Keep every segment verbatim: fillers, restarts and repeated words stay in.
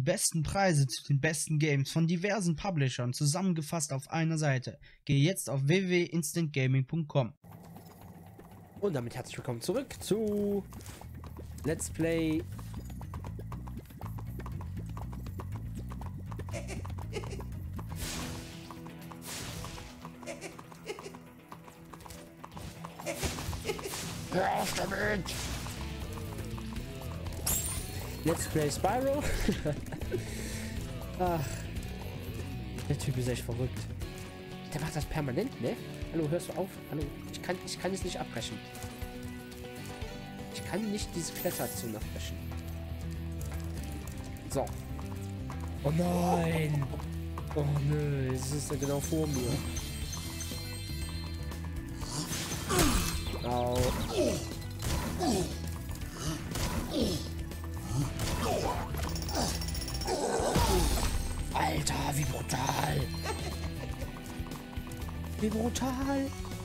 besten Preise zu den besten Games von diversen Publishern zusammengefasst auf einer Seite. Gehe jetzt auf w w w punkt instant gaming punkt com. Und damit herzlich willkommen zurück zu Let's Play Hör auf damit! Let's Play Spyro. Ach, der Typ ist echt verrückt. Der macht das permanent, ne? Hallo, hörst du auf? Hallo, ich kann, ich kann es nicht abbrechen. Ich kann nicht diese Kletteraktion abbrechen. So. Oh nein! Oh nö, es ist ja genau vor mir. Au. Alter, wie brutal! Wie brutal!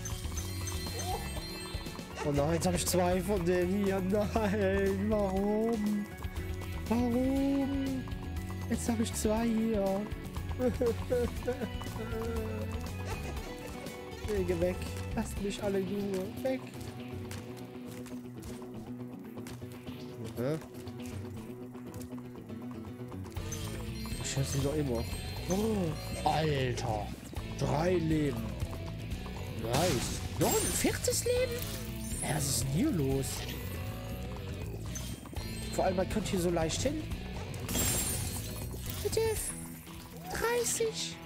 Oh nein, jetzt habe ich zwei von denen hier. Nein, warum? Warum? Jetzt habe ich zwei hier. Nee, geh weg. Lasst mich alle in Ruhe. Weg. Okay. Ich höre sie doch immer. Oh, Alter. Drei Leben. Nice. Noch ein viertes Leben? Ja, was ist denn hier los? Vor allem, man kommt hier so leicht hin. Bitte. dreißig.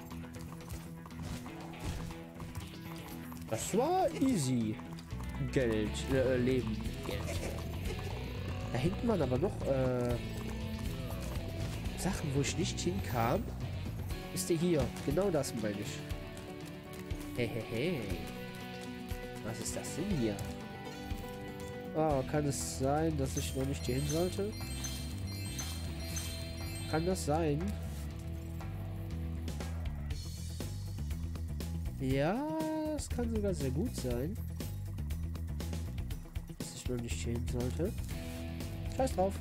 Das war easy. Geld. Äh, Leben. Geld. Da hinten waren aber noch äh, Sachen, wo ich nicht hinkam. Ist der hier? Genau das meine ich. Hey, hey, hey. Was ist das denn hier? Oh, kann es sein, dass ich noch nicht hier hin sollte? Kann das sein? Ja, das kann sogar sehr gut sein. Dass ich noch nicht hier hin sollte. Scheiß drauf.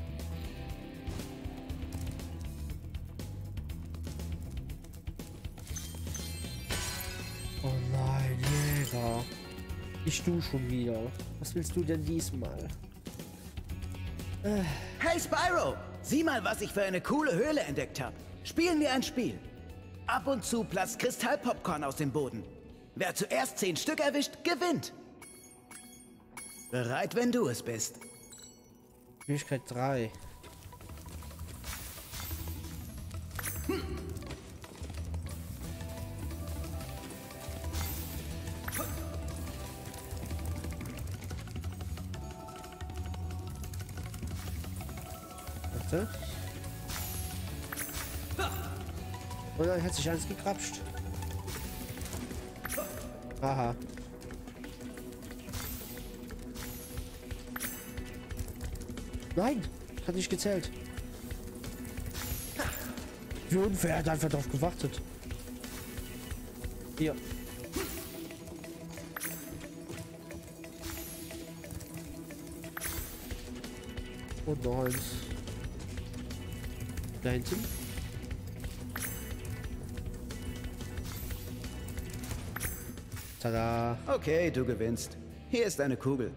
Oh nein, Jäger. Ich du schon wieder. Was willst du denn diesmal? Äh. Hey Spyro! Sieh mal, was ich für eine coole Höhle entdeckt habe. Spielen wir ein Spiel. Ab und zu platzt Kristallpopcorn aus dem Boden. Wer zuerst zehn Stück erwischt, gewinnt. Bereit, wenn du es bist. Schwierigkeit drei. Hm. Warte. Oh nein, hat sich alles gekrapscht. Aha. Nein, hat nicht gezählt. Wie unfair, er hat einfach drauf gewartet. Hier. Und noch eins. Da hinten. Tada. Okay, du gewinnst. Hier ist eine Kugel.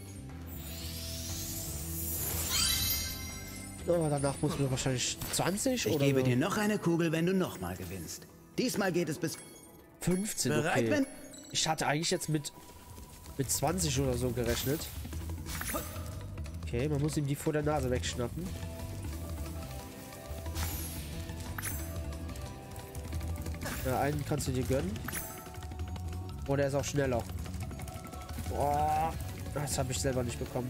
Oh, danach muss man wahrscheinlich zwanzig ich oder gebe so. dir noch eine Kugel, wenn du nochmal gewinnst. Diesmal geht es bis fünfzehn. Bereit, Okay. wenn Ich hatte eigentlich jetzt mit mit zwanzig oder so gerechnet. Okay, man muss ihm die vor der Nase wegschnappen. Ja, einen kannst du dir gönnen. Oh, der ist auch schneller. Boah, das habe ich selber nicht bekommen.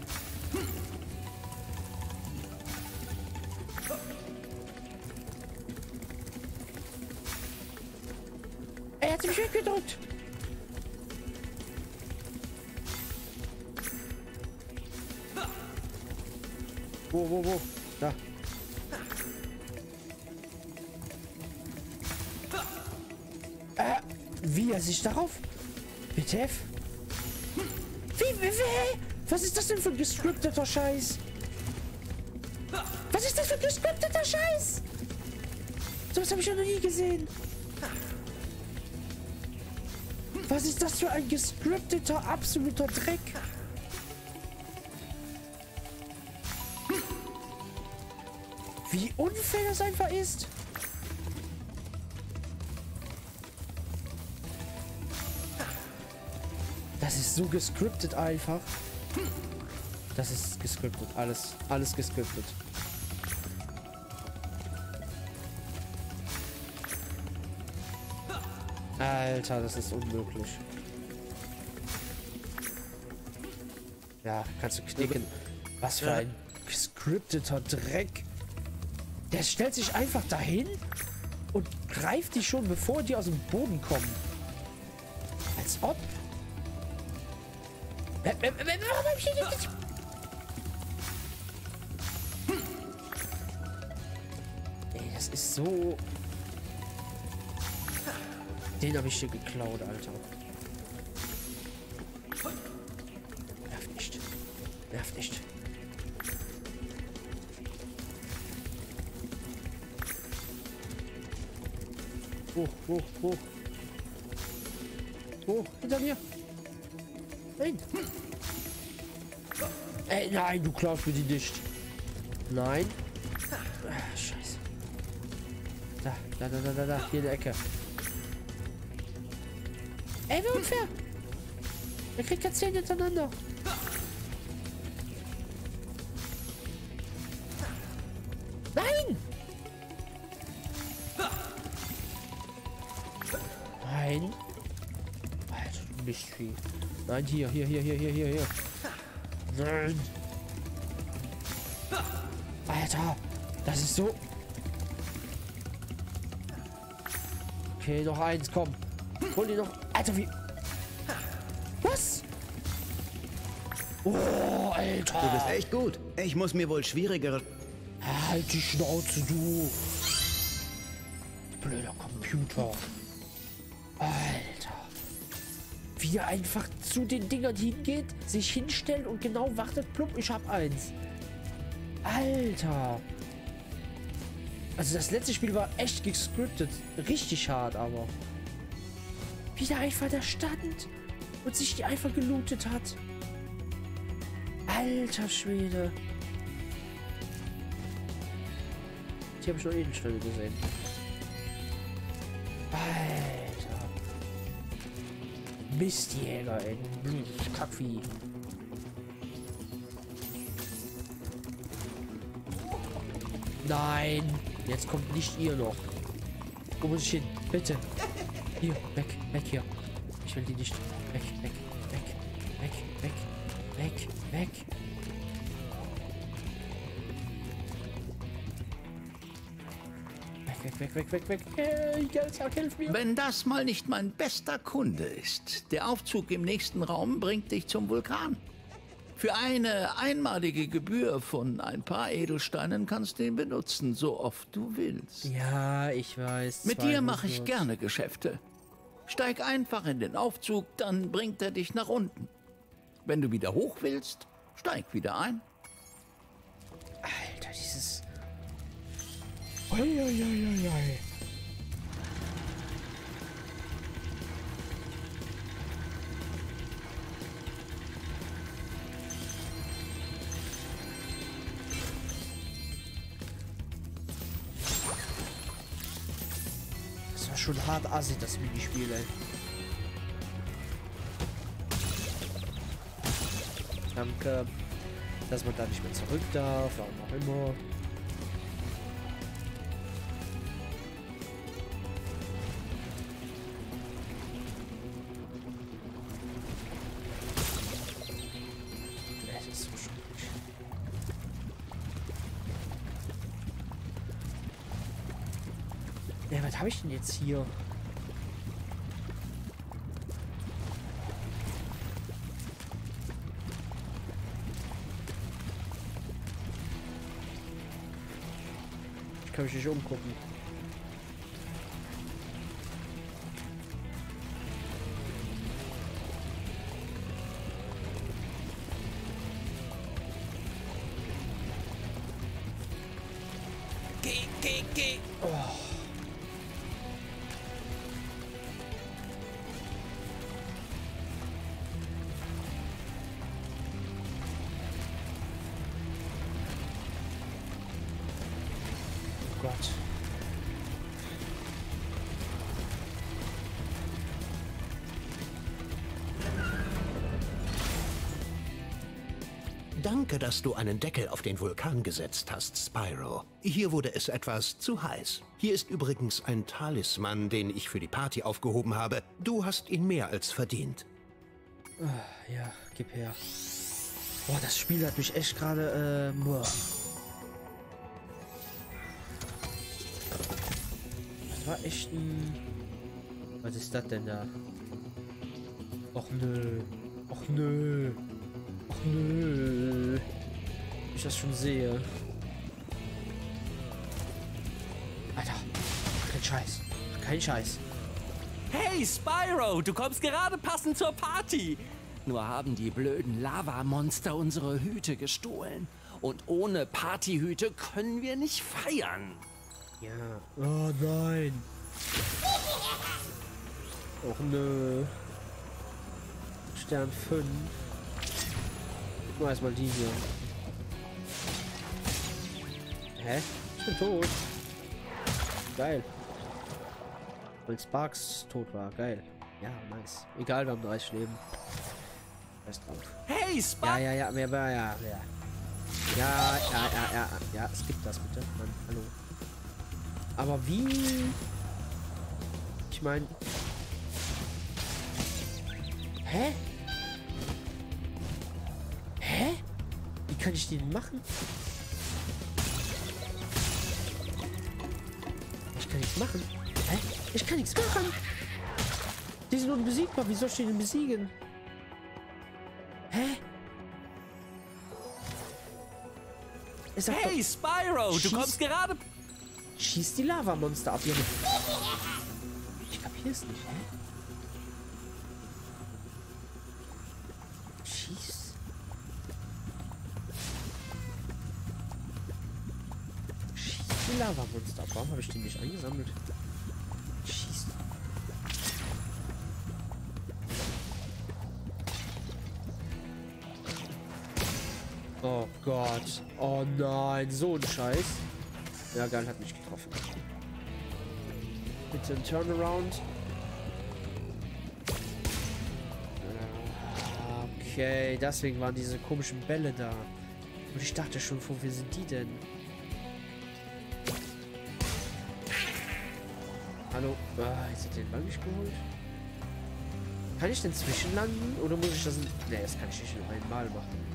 Er hat mich weggedrückt. Wo, wo, wo? Da. Äh, wie er sich darauf? Bitte? Wie, wie, wie? Was ist das denn für ein gescripteter Scheiß? Was ist das für ein gescripteter Scheiß? Das habe ich noch nie gesehen. Was ist das für ein gescripteter, absoluter Dreck? Wie unfair das einfach ist. Das ist so gescriptet einfach. Das ist gescriptet. Alles, alles gescriptet. Alter, das ist unmöglich. Ja, kannst du knicken. Was für ein gescripteter Dreck. Der stellt sich einfach dahin und greift dich schon, bevor die aus dem Boden kommen. Als ob. Warum hab ich hier nicht... Ey, das ist so... Den habe ich dir geklaut, Alter. Nerv nicht. Nerv nicht. Hoch, hoch, hoch. Hoch, hinter mir. Nein. Ey, nein, du klaust mir die nicht. Nein. Ah, scheiße. Da, da, da, da, da, da, hier in der Ecke. Ey, wie unfair. Er kriegt ja zehn hintereinander. Nein! Nein. Alter, du Mistvieh. Nein, hier, hier, hier, hier, hier, hier, hier. Nein. Alter, das ist so... Okay, noch eins, komm. Hol die noch... Alter, wie... Was? Oh, Alter. Du bist echt gut. Ich muss mir wohl schwierigere... Halt die Schnauze, du. Blöder Computer. Alter. Wie er einfach zu den Dingern hingeht, sich hinstellt und genau wartet, plupp, ich hab eins. Alter. Also das letzte Spiel war echt gescriptet. Richtig hart, aber... Wie der einfach da stand und sich die einfach gelootet hat. Alter Schwede. Die habe ich noch eben schnell gesehen. Alter. Mistjäger, ey. Kackvieh. Nein. Jetzt kommt nicht ihr noch. Wo muss ich hin? Bitte. Hier, weg, weg hier. Ich will die nicht. Weg, weg, weg, weg, weg, weg, weg. Weg, weg, weg, weg, weg. Hey, Geldsack, hilf mir. Wenn das mal nicht mein bester Kunde ist. Der Aufzug im nächsten Raum bringt dich zum Vulkan. Für eine einmalige Gebühr von ein paar Edelsteinen kannst du ihn benutzen, so oft du willst. Ja, ich weiß. Mit dir mache ich gerne Geschäfte. Steig einfach in den Aufzug, dann bringt er dich nach unten. Wenn du wieder hoch willst, steig wieder ein. Alter, dieses... Uiuiuiui. Das war schon hart assi, das Minispiel, ey. Danke, dass man da nicht mehr zurück darf, warum auch immer. Es ist so schrecklich. Ja, was habe ich denn jetzt hier? Ich kann mich nicht umgucken. Geh, geh, geh. Oh. Gott. Danke, dass du einen Deckel auf den Vulkan gesetzt hast, Spyro. Hier wurde es etwas zu heiß. Hier ist übrigens ein Talisman, den ich für die Party aufgehoben habe. Du hast ihn mehr als verdient. Ah, ja, gib her. Boah, das Spiel hat mich echt gerade, äh, boah. Das war echt ein... Was ist das denn da? Och nö. Och nö. Och nö. Ich das schon sehe. Alter. Kein Scheiß. Kein Scheiß. Hey Spyro, du kommst gerade passend zur Party. Nur haben die blöden Lavamonster unsere Hüte gestohlen. Und ohne Partyhüte können wir nicht feiern. Ja. Oh nein. Och nö. Stern fünf. Ich mach erstmal die hier. Hä? Ich bin tot. Geil. Weil Sparks tot war. Geil. Ja, nice. Egal, wir haben dreißig Leben. Scheiß drauf. Hey Spyro! Ja, ja, ja, ja, ja, ja. Ja, ja, ja, ja. Ja, es gibt das bitte. Mann, hallo. Aber wie? Ich meine... Hä? Hä? Wie kann ich den machen? Ich kann nichts machen. Hä? Ich kann nichts machen. Die sind unbesiegbar. Wie soll ich den besiegen? Hä? Es sagt Hey doch, Spyro, du schieß- kommst gerade... schießt die Lavamonster ab, Junge. Ich kapier's nicht, hä? Schieß. Schießt die Lavamonster ab. Warum habe ich den nicht eingesammelt? Schießt. Oh Gott. Oh nein, so ein Scheiß. Ja, geil, hat mich getroffen. Bitte ein Turnaround. Okay, deswegen waren diese komischen Bälle da. Und ich dachte schon, wofür sind die denn? Hallo? Ah, jetzt hat den Ball nicht geholt. Kann ich denn zwischenlanden? Oder muss ich das... Ne, das kann ich nicht nur einmal machen.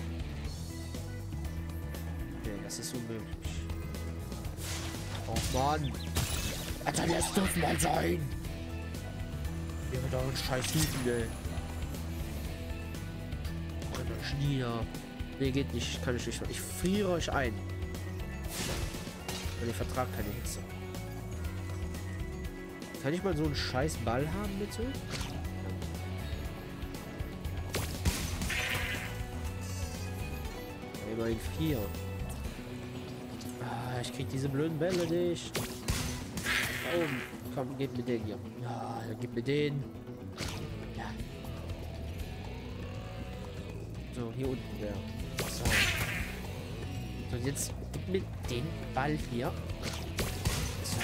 Ne, das ist unmöglich. Oh Mann. Alter, das dürfen mal sein. Hier wird doch ein scheiß Hüten, ey. Alter, Schnier. Ne, geht nicht. Ich kann ich nicht. Ich friere euch ein. Und ich vertrage keine Hitze. Kann ich mal so einen scheiß Ball haben, bitte? Immerhin vier. Ah, ich krieg diese blöden Bälle nicht. Da oben. Komm, gib mir den hier. Ja, dann gib mir den. Ja. So, hier unten der. So. So, jetzt gib mir den Ball hier. So.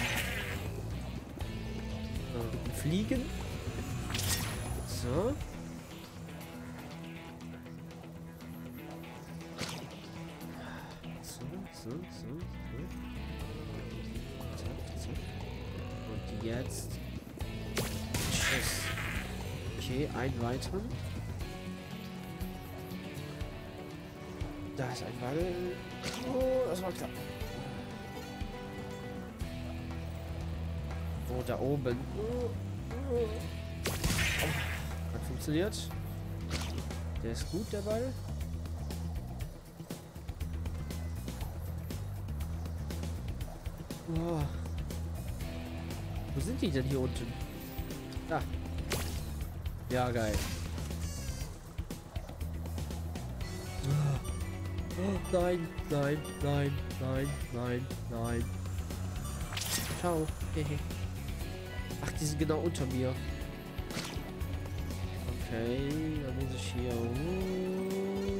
So, fliegen. So. So, so, so. Zack, zack. Und jetzt. Tschüss. Okay, einen weiteren. Da ist ein Ball. Oh, das war knapp. Oh, da oben. Oh, oh. Hat funktioniert. Der ist gut, der Ball. Oh. Wo sind die denn hier unten? Da. Ja, geil. Oh, nein, nein, nein, nein, nein, nein. Ciao. Hehe. Ach, die sind genau unter mir. Okay, dann muss ich hier...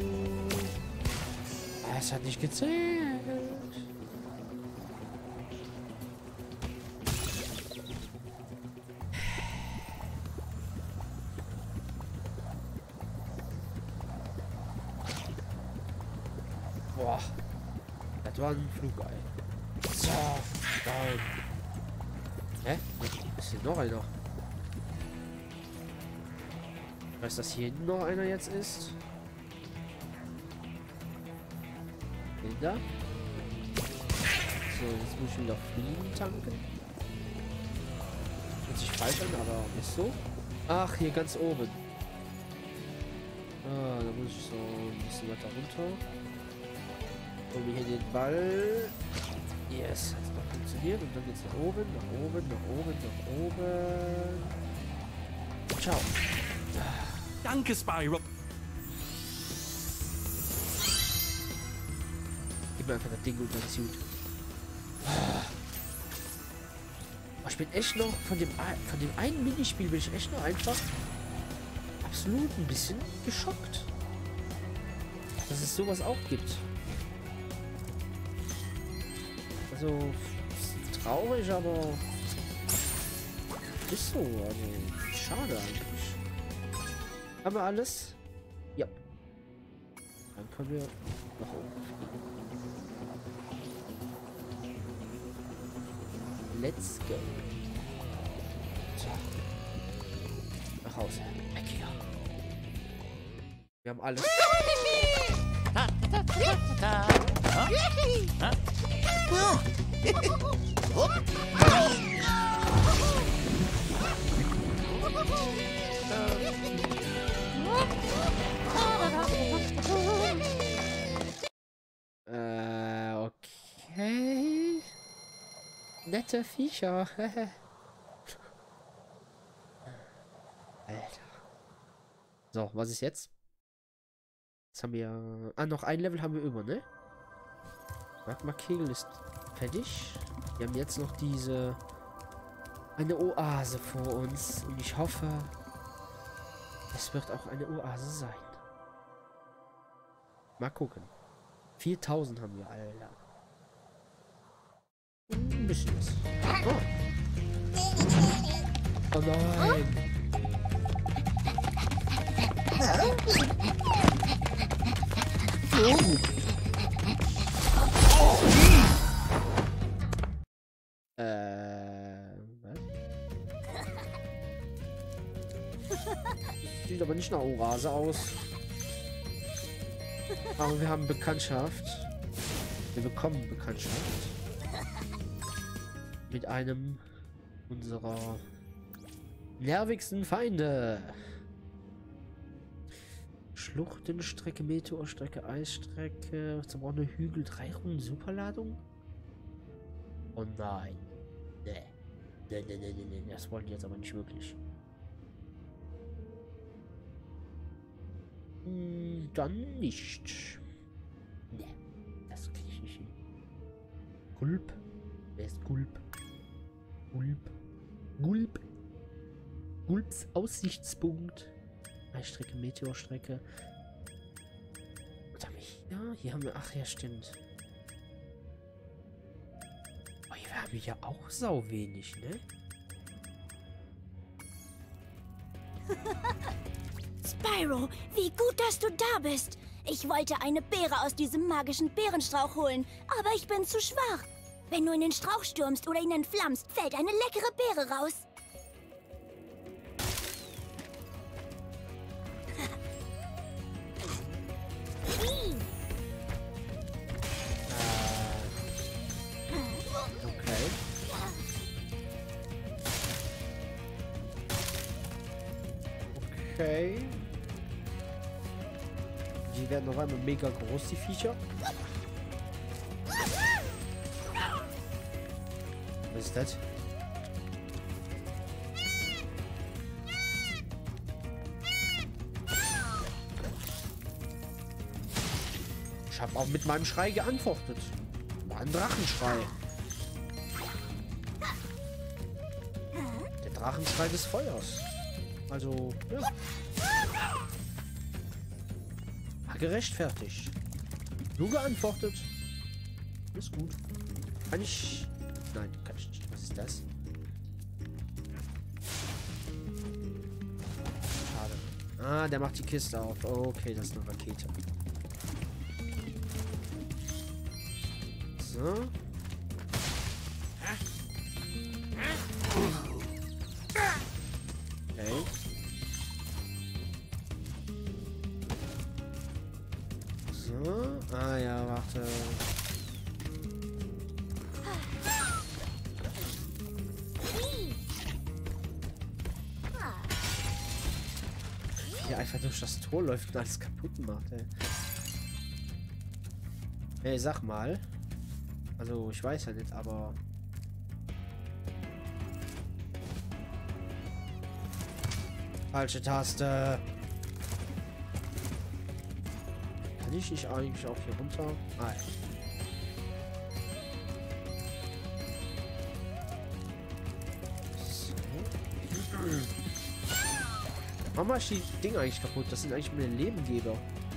Ah, es hat nicht gezählt. war ein Flugei. So, down. Hä? Ist hier noch einer? Ich weiß, dass hier hinten noch einer jetzt ist. Den da. So, jetzt muss ich wieder Fliegen tanken. Hört sich falsch an, aber ist so. Ach, hier ganz oben. Ah, da muss ich so ein bisschen weiter runter. Und hier den Ball. Yes, hat noch funktioniert. Und dann geht's nach oben, nach oben, nach oben, nach oben. Ciao. Danke, Spyro. Gib mir einfach das Ding unter das Suit. Oh, ich bin echt noch von dem, von dem einen Minispiel bin ich echt noch einfach absolut ein bisschen geschockt, dass es sowas auch gibt. Also traurig, aber ist so. Also schade eigentlich. Haben wir alles? Ja. Dann können wir nach oben fliegen. Let's go. So. Nach Hause. Weg hier. Wir haben alles. Äh, okay. Nette Viecher. Alter. So, was ist jetzt? Jetzt haben wir... Ah, noch ein Level haben wir über, ne? Magma-Kegel ist fertig. Wir haben jetzt noch diese... Eine Oase vor uns. Und ich hoffe, es wird auch eine Oase sein. Mal gucken. viertausend haben wir, Alter. Ein bisschen was. Oh. Oh nein. Äh, was? Sieht aber nicht nach Oase aus. Aber wir haben Bekanntschaft. Wir bekommen Bekanntschaft. Mit einem unserer nervigsten Feinde. Schluchtenstrecke, Meteorstrecke, Eisstrecke. Was braucht eine Hügel? Drei Runden Superladung? Oh nein. Nee. Nee, nee, nee, nee, nee. Das wollen die jetzt aber nicht wirklich. Hm, dann nicht. Nee. Das kriege ich nicht hin. Gulp. Wer ist Gulp? Gulp. Gulp. Gulps Aussichtspunkt. Eisstrecke, Meteorstrecke. Was haben wir hier? Hier haben wir... Ach ja, stimmt. Oh, hier haben wir ja auch sau wenig, ne? Spyro, wie gut, dass du da bist. Ich wollte eine Beere aus diesem magischen Beerenstrauch holen, aber ich bin zu schwach. Wenn du in den Strauch stürmst oder ihn entflammst, fällt eine leckere Beere raus. Okay. Okay. Die werden noch einmal mega groß, die Viecher. Was ist das? Ich habe auch mit meinem Schrei geantwortet. War ein Drachenschrei. Der Drachenschrei des Feuers. Also, ja. War gerechtfertigt. Nur geantwortet. Ist gut. Kann ich... Nein, kann ich nicht. Was ist das? Schade. Ah, der macht die Kiste auf. Okay, das ist eine Rakete. So. Okay. So. Ah ja, warte. Ja, einfach durch das Tor läuft und alles kaputt macht, ey. Ey, sag mal. Also, ich weiß ja nicht, aber... Falsche Taste. Kann ich nicht eigentlich auch hier runter? Ah, ja. So. Warum mach ich die Dinge eigentlich kaputt? Das sind eigentlich meine Lebengeber.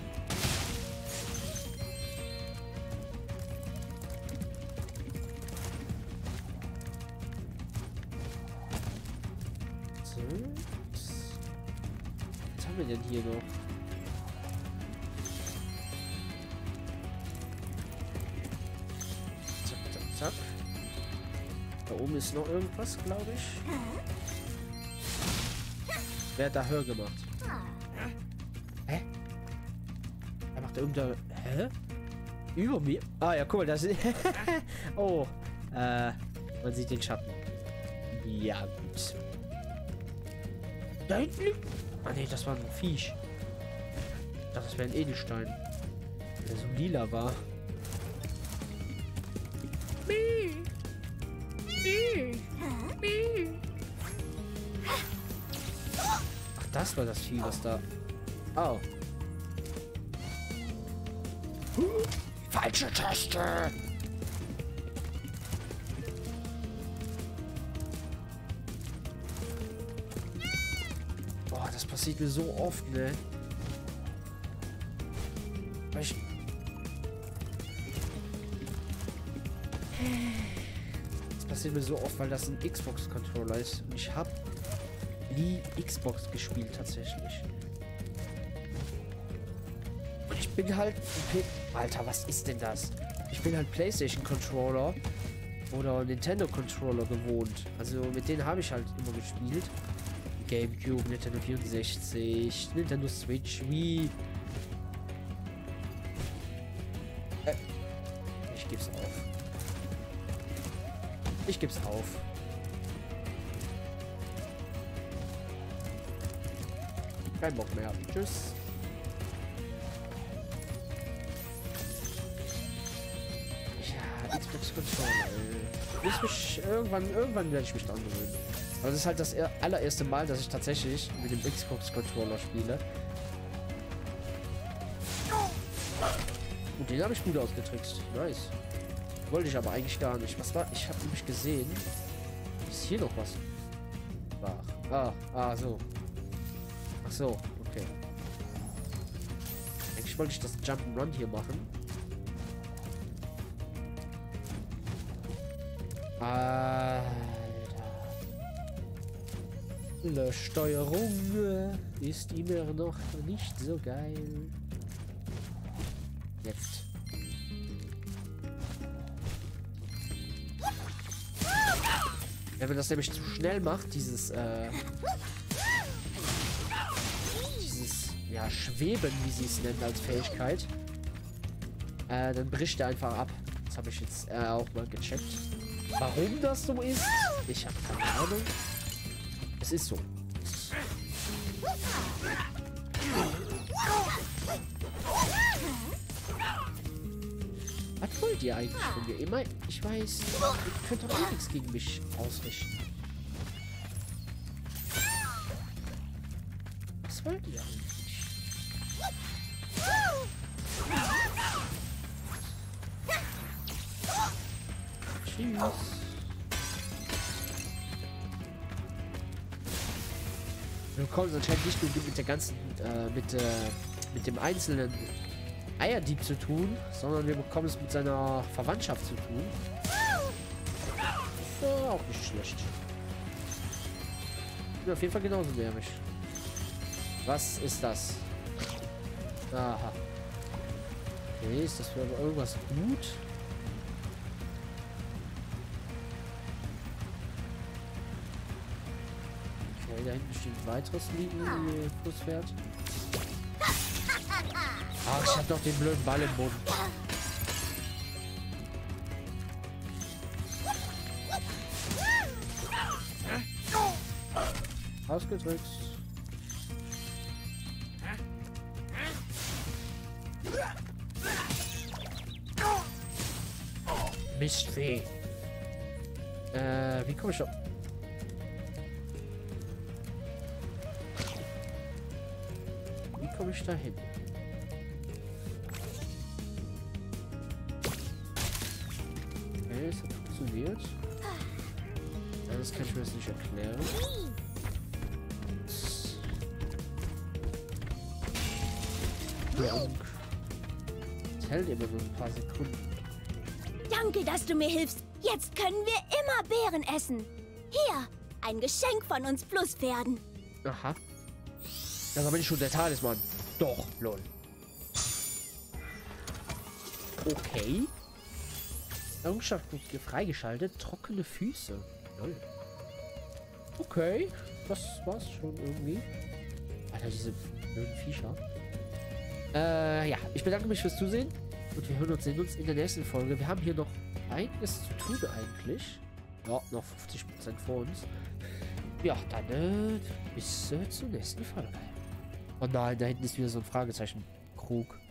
So. Was haben wir denn hier noch? Zack, zack, zack. Da oben ist noch irgendwas, glaube ich. Wer hat da höher gemacht? Hä? Er macht da irgendeine... Hä? Über mir? Ah ja, guck mal, das ist... Oh. Äh, man sieht den Schatten. Ja, gut. Da hinten liegt... Ah ne, das war ein Viech. Ich dachte, das wäre ein Edelstein. Der so lila war. Ach, das war das Vieh, was da... Oh. Falsche Taste! Boah, das passiert mir so oft, ne? Weil ich... Das passiert mir so oft, weil das ein Xbox-Controller ist. Und ich habe nie Xbox gespielt, tatsächlich. Und ich bin halt... Alter, was ist denn das? Ich bin halt PlayStation-Controller oder Nintendo-Controller gewohnt. Also mit denen habe ich halt immer gespielt. Gamecube, Nintendo vierundsechzig, Nintendo Switch, Wii. Äh, ich geb's auf. Ich geb's auf. Kein Bock mehr. Tschüss. Ja, Xbox Controller. Ich mich, irgendwann, irgendwann werde ich mich dran gewöhnen. Aber das ist halt das allererste Mal, dass ich tatsächlich mit dem Xbox Controller spiele. Und den habe ich gut ausgetrickst. Nice. Wollte ich aber eigentlich gar nicht. Was war? Ich habe nämlich gesehen. Ist hier noch was? Ach, ah, ah, so. Ach so, okay. Eigentlich wollte ich das Jump'n'Run hier machen. Alter. Die Steuerung ist immer noch nicht so geil. Jetzt. Wenn man das nämlich zu schnell macht, dieses, äh, dieses, ja, Schweben, wie sie es nennen als Fähigkeit, äh, dann bricht er einfach ab. Das habe ich jetzt äh, auch mal gecheckt. Warum das so ist? Ich habe keine Ahnung. Es ist so. Was wollt ihr eigentlich von mir? Immer, ich weiß, ihr könnt doch eh nichts gegen mich ausrichten. Was wollt ihr eigentlich? Tschüss. Du bekommst anscheinend nicht nur mit der ganzen, äh, mit, äh, mit dem einzelnen Eierdieb zu tun, sondern wir bekommen es mit seiner Verwandtschaft zu tun. Ja, auch nicht schlecht. Bin auf jeden Fall genauso nervig. Was ist das? Aha. Okay, ist das für irgendwas gut? Okay, da hinten steht ein weiteres Liegen, Flusspferd. Ach, ich hab doch den blöden Ball im Mund. Ausgedrückt. Mistvieh. Äh, wie komme ich da? Wie komme ich da hin? Okay, es hat funktioniert. Ja, das kann ich mir jetzt nicht erklären. Es hält immer nur ein paar Sekunden. Danke, dass du mir hilfst. Jetzt können wir immer Beeren essen. Hier, ein Geschenk von uns Flusspferden. Aha. Das bin ich schon der Talisman. Doch, lol. Okay. Errungenschaft freigeschaltet. Trockene Füße. Lol. Okay. Das war's schon irgendwie. Alter, diese blöden Viecher. Äh, ja. Ich bedanke mich fürs Zusehen. Und wir hören uns, sehen uns in der nächsten Folge. Wir haben hier noch einiges zu tun eigentlich. Ja, noch fünfzig Prozent vor uns. Ja, dann äh, bis äh, zur nächsten Folge. Oh nein, da hinten ist wieder so ein Fragezeichen. Krug.